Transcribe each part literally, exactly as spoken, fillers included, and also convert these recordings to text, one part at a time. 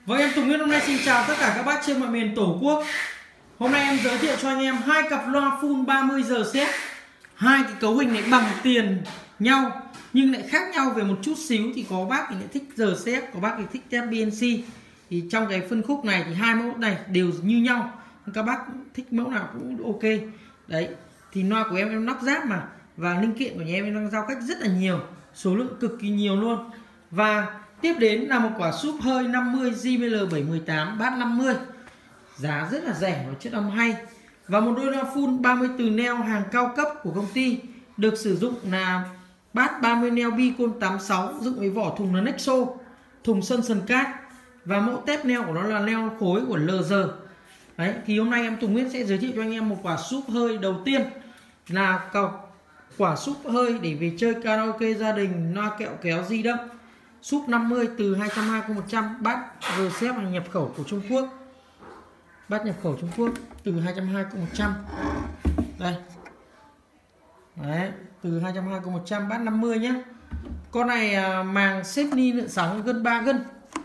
Vâng, em Tùng Nguyễn hôm nay xin chào tất cả các bác trên mọi miền Tổ quốc. Hôm nay em giới thiệu cho anh em hai cặp loa full ba mươi giờ set. Hai cái cấu hình này bằng tiền nhau nhưng lại khác nhau về một chút xíu. Thì có bác thì lại thích giờ set, có bác thì thích tép bê en xê. Thì trong cái phân khúc này thì hai mẫu này đều như nhau. Các bác thích mẫu nào cũng ok. Đấy, thì loa của em em lắp ráp mà, và linh kiện của nhà em em đang giao cách rất là nhiều, số lượng cực kỳ nhiều luôn. Và tiếp đến là một quả súp hơi năm mươi J B L bảy một tám bass năm mươi, giá rất là rẻ và chất âm hay. Và một đôi loa full ba mươi từ neo hàng cao cấp của công ty, được sử dụng là bass ba mươi neo Bicon tám sáu, dựng với vỏ thùng là Nexo, thùng Sunson Card, và mẫu tép neo của nó là neo khối của L G. Đấy, thì hôm nay em Tùng Nguyễn sẽ giới thiệu cho anh em một quả súp hơi đầu tiên, là quả súp hơi để về chơi karaoke gia đình, loa kẹo kéo di động. Súp năm mươi từ hai trăm hai mươi một trăm, bass rờ xê ép nhập khẩu của Trung Quốc. Bass nhập khẩu Trung Quốc từ hai trăm hai mươi một trăm. Đây. Đấy, từ hai trăm hai mươi một trăm, bass năm mươi nhé. Con này à, màng Sydney lượn sóng gân ba gân.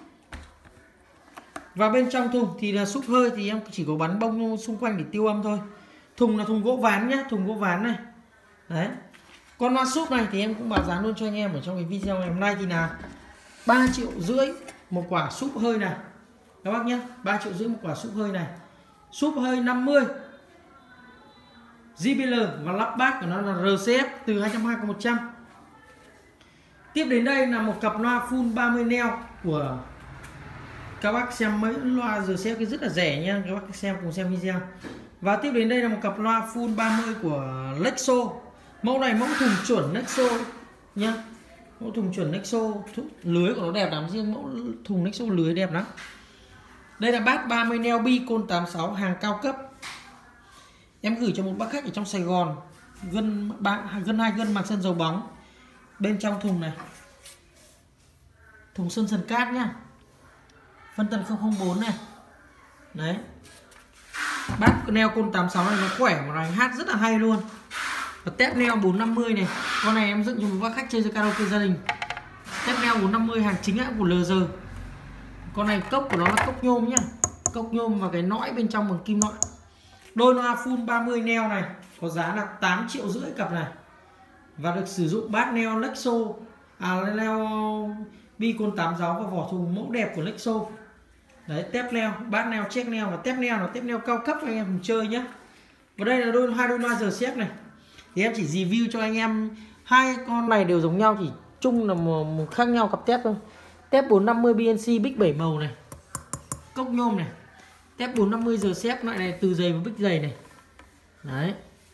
Và bên trong thùng thì là súp hơi thì em chỉ có bắn bông xung quanh để tiêu âm thôi. Thùng là thùng gỗ ván nhé, thùng gỗ ván này. Đấy. Con loa súp này thì em cũng báo giá luôn cho anh em ở trong cái video ngày hôm nay, thì là ba triệu rưỡi một quả súp hơi này các bác nhé. Ba triệu rưỡi một quả súp hơi này. Súp hơi năm mươi J B L và lắp bát của nó là R C F từ hai trăm hai mươi một trăm. Tiếp đến đây là một cặp loa full ba mươi neo của các bác xem mấy loa R C F cái rất là rẻ nha, các bác xem cùng xem video. Và tiếp đến đây là một cặp loa full ba mươi của Nexo. Mẫu này mẫu thùng chuẩn Nexo nhá. Mẫu thùng chuẩn Nexo, lưới của nó đẹp lắm, riêng mẫu thùng Nexo lưới đẹp lắm. Đây là bass ba mươi neo Bicon tám sáu hàng cao cấp. Em gửi cho một bác khách ở trong Sài Gòn, gân ba gân hai gân màng sân dầu bóng. Bên trong thùng này, thùng Sunson Card nhá. Phân tần không không bốn này. Đấy. Bass neo con tám sáu này nó khỏe mà nó hát rất là hay luôn. Và tép neo bốn năm mươi này. Con này em dựng cho một bác khách chơi karaoke gia đình. Tép neo bốn năm mươi hàng chính hãng của L G. Con này cốc của nó là cốc nhôm nhá. Cốc nhôm và cái nõi bên trong bằng kim loại. Đôi loa full ba mươi neo này có giá là tám triệu rưỡi cặp này. Và được sử dụng bass neo Nexo, à neo Bicon tám sáu và vỏ thùng mẫu đẹp của Nexo. Đấy, tép neo, bass neo, check neo và tép neo là tép neo cao cấp cho anh em cùng chơi nhé. Và đây là đôi hai đôi loa giờ xếp này. Thì em chỉ review cho anh em hai con này đều giống nhau, chỉ chung là một, một khác nhau cặp tép thôi. Tép bốn năm mươi bê en xê bích bảy màu này, cốc nhôm này. Tép bốn năm mươi giờ xếp loại này từ dày và bích dày này. Đấy.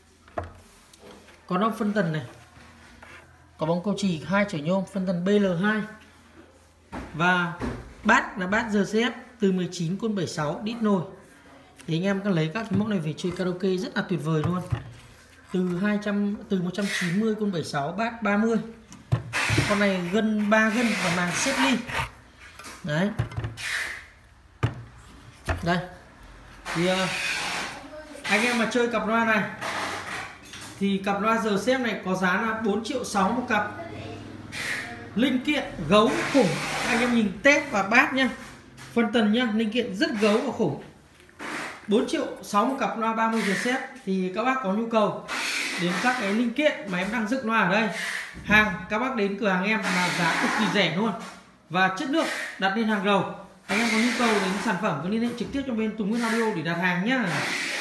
Có nó phân tần này, có bóng cầu chì hai chổi nhôm, phân tần B L hai. Và bát là bát giờ xếp từ mười chín con bảy sáu đít nồi. Thì anh em có lấy các cái mẫu này về chơi karaoke rất là tuyệt vời luôn. Từ hai trăm từ một trăm chín mươi con bảy sáu, bass ba mươi. Con này gân ba gân và màng xếp ly. Đấy. Đây. Thì uh, anh em mà chơi cặp loa này thì cặp loa giờ xếp này có giá là bốn triệu sáu một cặp. Linh kiện gấu khủng. Anh em nhìn tép và bát nhá. Phân tần nhá, linh kiện rất gấu và khủng. bốn triệu sáu một cặp loa ba mươi giờ xếp. Thì các bác có nhu cầu đến các cái linh kiện mà em đang dựng loa ở đây, hàng các bác đến cửa hàng em là giá cực kỳ rẻ luôn và chất lượng đặt lên hàng đầu. Anh em có nhu cầu đến sản phẩm có liên hệ trực tiếp cho bên Tùng Nguyễn Audio để đặt hàng nhá.